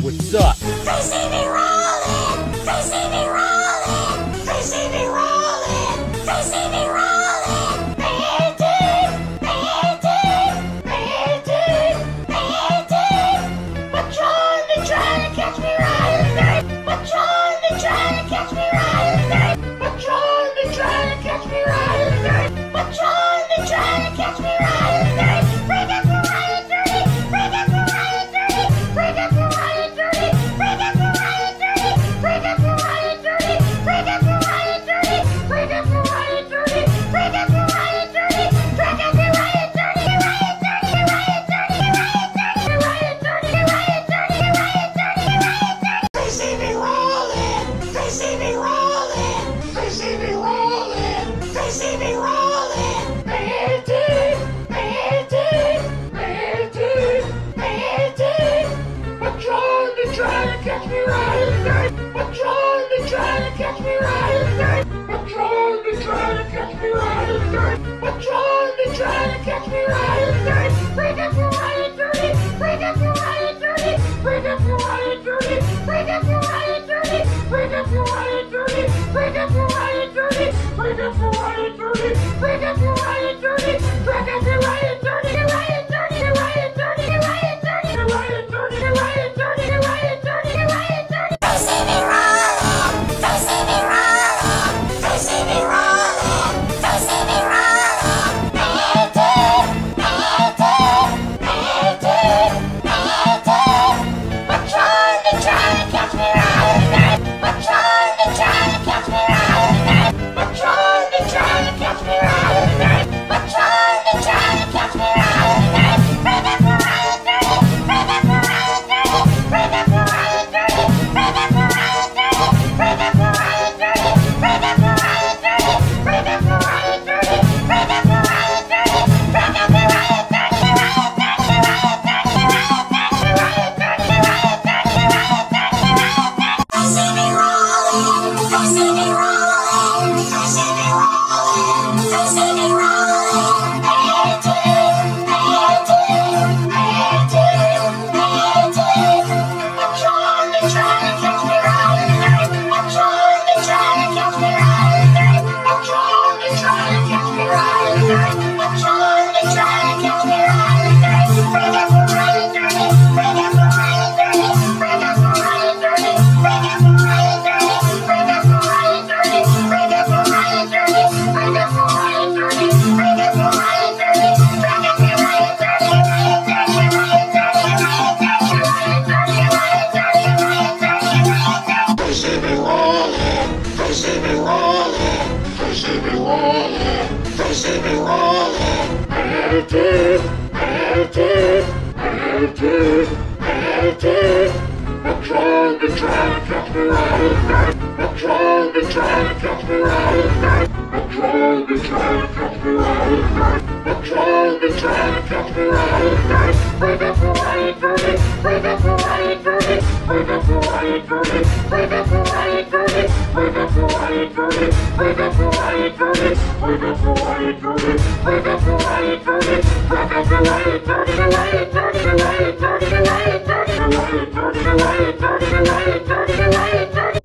what's up? They see me rolling. They see me rolling. They see me rolling. They see me rolling. But trying to catch me riding. But trying to catch me riding. But trying to catch me riding. But trying to catch me riding. Bring up the riot dirty. Bring up the riot dirty. Bring up the riot dirty. Bring up the riot dirty. Bring up the riot dirty. Bring up the riot dirty. Bring up the riot dirty. Bring up the riot dirty. Bring up the riot dirty. Riot dirty. Riot dirty. Riot dirty. Riot dirty. Riot dirty. Riot dirty. Riot dirty. They see me rolling. They see me rolling. They see me rolling. They see me rolling. But trying to catch me riding. But trying to catch me riding. But trying to catch me riding. But trying to catch me riding. Bring up the riot dirty. Bring up the riot dirty. Bring up the riot dirty. Bring up the riot dirty. Bring up the riot dirty. Bring up the riot dirty. Bring up the riot dirty. Bring up the riot dirty. Bring up the riot dirty. Riot dirty. Riot dirty. Riot dirty. Riot dirty. Riot dirty. Riot dirty. Riot dirty. They see me rolling. They see me rolling. They see me rolling. They see me rolling. But trying to catch me riding. But trying to catch me riding. But trying to catch me riding. But trying to catch me riding. Bring up the riot dirty. Bring up the riot dirty. Bring up the riot dirty. Bring up the riot dirty. Bring up the riot dirty. Bring up the riot dirty. Bring up the riot dirty. Bring up the riot dirty. Bring up the riot dirty. Riot dirty. Riot dirty. Riot dirty. Riot dirty. Riot dirty. Riot dirty. They see me rolling. They see me rolling. They see me rolling. They see me rolling. But trying to catch me riding. But trying to catch me riding. But trying to catch me riding. But trying to catch me riding. Bring up the riot dirty. Bring up the riot dirty. Bring up the riot dirty. Bring up the riot dirty. Bring up the riot dirty. Bring up the riot dirty. Bring up the riot dirty. Bring up the riot dirty. Bring up the riot dirty. Riot dirty. Riot dirty. Riot dirty. Riot dirty. Riot dirty. Riot dirty. Riot dirty. They see me rolling. They see me rolling. They see me rolling. They see me rolling. Attitude. Attitude. Attitude. Attitude. But trying to catch me riding. But trying to catch me riding. But trying to catch me riding. But trying to catch me riding. Bring up the riot dirty. Bring up the riot dirty. Bring up the riot dirty. Bring up the riot dirty. Bring up the riot dirty. Bring up the riot dirty. Bring up the riot dirty. Bring up the riot dirty. Bring up the riot dirty. Riot dirty. Riot dirty. Riot dirty. Riot dirty. Riot dirty. Riot dirty. Riot dirty.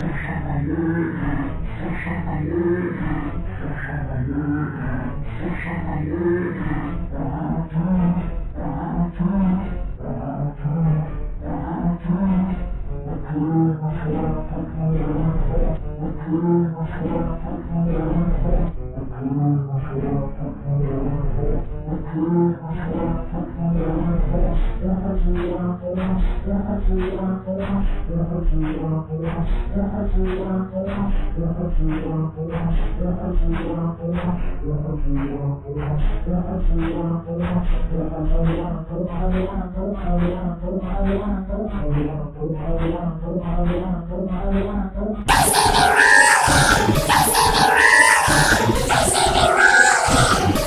They see me rolling.